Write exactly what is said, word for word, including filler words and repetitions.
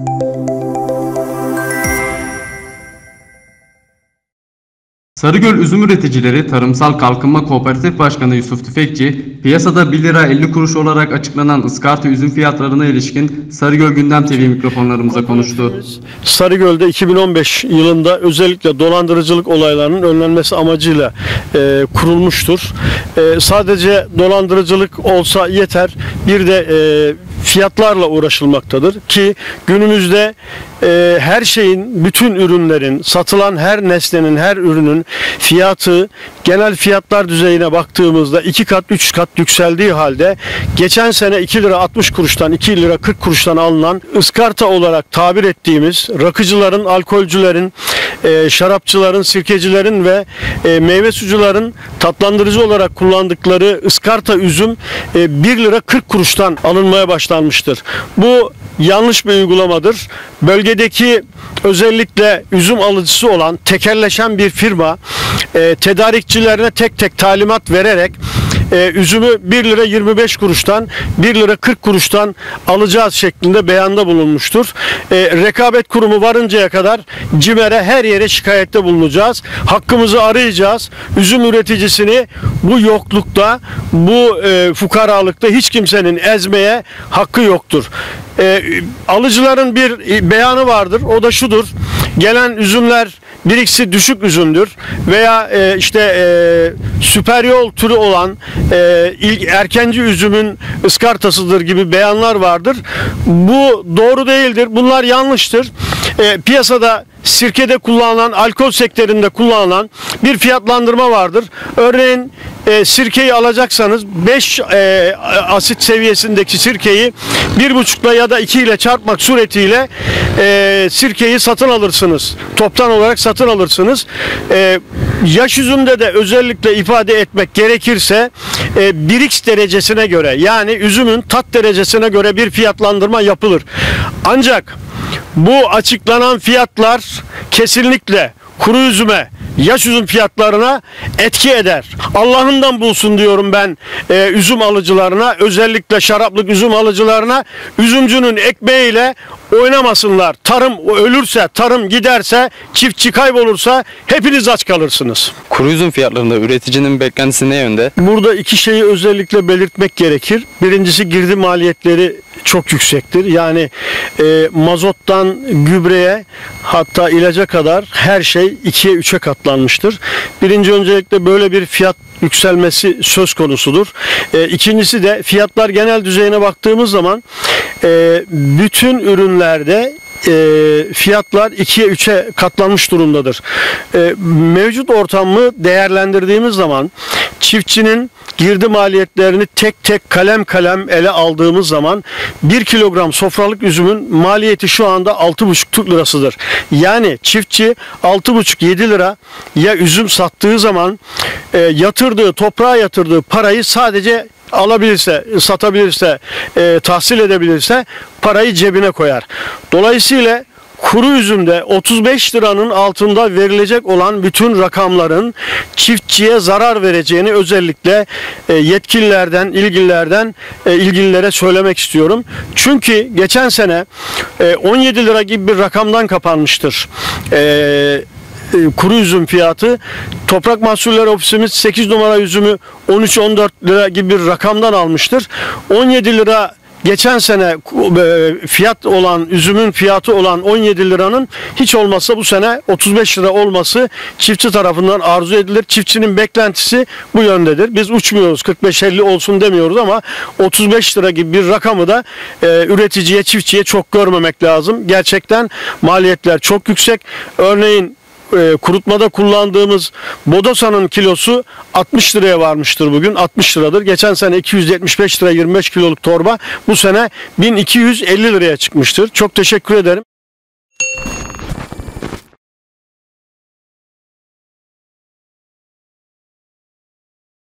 Sarıgöl Üzüm Üreticileri Tarımsal Kalkınma Kooperatif Başkanı Yusuf Tüfekçi, piyasada bir lira elli kuruş olarak açıklanan ıskarta üzüm fiyatlarına ilişkin Sarıgöl Gündem T V mikrofonlarımıza konuştu. Sarıgöl'de iki bin on beş yılında özellikle dolandırıcılık olaylarının önlenmesi amacıyla e, kurulmuştur. E, sadece dolandırıcılık olsa yeter, bir de e, fiyatlarla uğraşılmaktadır ki günümüzde e, her şeyin, bütün ürünlerin, satılan her nesnenin, her ürünün fiyatı genel fiyatlar düzeyine baktığımızda iki kat, üç kat yükseldiği halde geçen sene iki lira altmış kuruştan, iki lira kırk kuruştan alınan ıskarta olarak tabir ettiğimiz rakıcıların, alkolcülerin, e, şarapçıların, sirkecilerin ve e, meyve sucuların tatlandırıcı olarak kullandıkları ıskarta üzüm e, bir lira kırk kuruştan alınmaya başlanmıştır. Bu yanlış bir uygulamadır. Bölgedeki özellikle üzüm alıcısı olan tekelleşen bir firma e, tedarikçilerine tek tek talimat vererek e, üzümü bir lira yirmi beş kuruştan bir lira kırk kuruştan alacağız şeklinde beyanda bulunmuştur. E, rekabet kurumu varıncaya kadar CİMER'e her yere şikayette bulunacağız. Hakkımızı arayacağız. Üzüm üreticisini bu yoklukta, bu e, fukaralıkta hiç kimsenin ezmeye hakkı yoktur. E, alıcıların bir beyanı vardır. O da şudur: gelen üzümler bir ikisi düşük üzümdür veya e, işte e, süper yol türü olan e, ilk erkenci üzümün ıskartasıdır gibi beyanlar vardır. Bu doğru değildir. Bunlar yanlıştır. E, piyasada sirkede kullanılan, alkol sektöründe kullanılan bir fiyatlandırma vardır. Örneğin e, sirkeyi alacaksanız beş e, asit seviyesindeki sirkeyi bir buçukla ya da iki ile çarpmak suretiyle e, sirkeyi satın alırsınız. Toptan olarak satın alırsınız. E, yaş üzümde de özellikle ifade etmek gerekirse e, bir X derecesine göre, yani üzümün tat derecesine göre bir fiyatlandırma yapılır. Ancak bu açıklanan fiyatlar kesinlikle kuru üzüme, yaş üzüm fiyatlarına etki eder. Allah'ından bulsun diyorum ben e, üzüm alıcılarına, özellikle şaraplık üzüm alıcılarına, üzümcünün ekmeğiyle oynamasınlar. Tarım ölürse, tarım giderse, çiftçi kaybolursa hepiniz aç kalırsınız. Kuru üzüm fiyatlarında üreticinin beklentisi ne yönde? Burada iki şeyi özellikle belirtmek gerekir. Birincisi, girdi maliyetleri çok yüksektir. Yani e, mazottan gübreye, hatta ilaca kadar her şey ikiye üçe katlanmıştır. Birinci öncelikle böyle bir fiyat yükselmesi söz konusudur. E, ikincisi de fiyatlar genel düzeyine baktığımız zaman e, bütün ürünlerde E, fiyatlar ikiye üçe katlanmış durumdadır. E, mevcut ortamı değerlendirdiğimiz zaman çiftçinin girdi maliyetlerini tek tek kalem kalem ele aldığımız zaman bir kilogram sofralık üzümün maliyeti şu anda altı buçuk Türk lirasıdır. Yani çiftçi altı buçuk yedi lira ya üzüm sattığı zaman e, yatırdığı, toprağa yatırdığı parayı sadece alabilirse, satabilirse, e, tahsil edebilirse parayı cebine koyar. Dolayısıyla kuru üzümde otuz beş liranın altında verilecek olan bütün rakamların çiftçiye zarar vereceğini özellikle e, yetkililerden, ilgililerden e, ilgililere söylemek istiyorum. Çünkü geçen sene e, on yedi lira gibi bir rakamdan kapanmıştır E, kuru üzüm fiyatı. Toprak Mahsulleri Ofisimiz sekiz numara üzümü on üç on dört lira gibi bir rakamdan almıştır. on yedi lira geçen sene fiyat olan, üzümün fiyatı olan on yedi liranın hiç olmazsa bu sene otuz beş lira olması çiftçi tarafından arzu edilir. Çiftçinin beklentisi bu yöndedir. Biz uçmuyoruz, kırk beş elli olsun demiyoruz ama otuz beş lira gibi bir rakamı da e, üreticiye, çiftçiye çok görmemek lazım. Gerçekten maliyetler çok yüksek. Örneğin E, kurutmada kullandığımız Bodosa'nın kilosu altmış liraya varmıştır bugün. altmış liradır. Geçen sene iki yüz yetmiş beş lira yirmi beş kiloluk torba bu sene bin iki yüz elli liraya çıkmıştır. Çok teşekkür ederim.